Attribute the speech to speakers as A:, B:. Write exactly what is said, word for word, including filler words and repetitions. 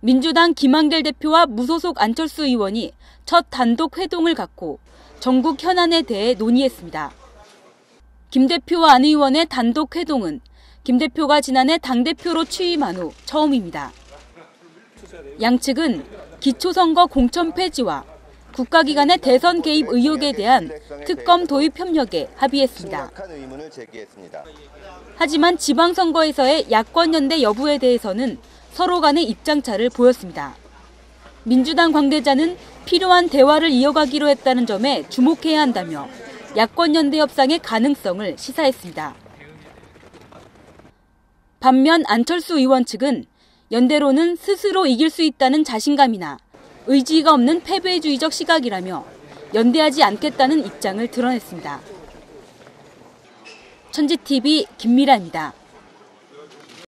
A: 민주당 김한길 대표와 무소속 안철수 의원이 첫 단독 회동을 갖고 전국 현안에 대해 논의했습니다. 김 대표와 안 의원의 단독 회동은 김 대표가 지난해 당대표로 취임한 후 처음입니다. 양측은 기초선거 공천 폐지와 국가기관의 대선 개입 의혹에 대한 특검 도입 협력에 합의했습니다. 하지만 지방선거에서의 야권연대 여부에 대해서는 서로 간의 입장차를 보였습니다. 민주당 관계자는 필요한 대화를 이어가기로 했다는 점에 주목해야 한다며 야권연대 협상의 가능성을 시사했습니다. 반면 안철수 의원 측은 연대로는 스스로 이길 수 있다는 자신감이나 의지가 없는 패배주의적 시각이라며 연대하지 않겠다는 입장을 드러냈습니다. 천지티비 김미라입니다.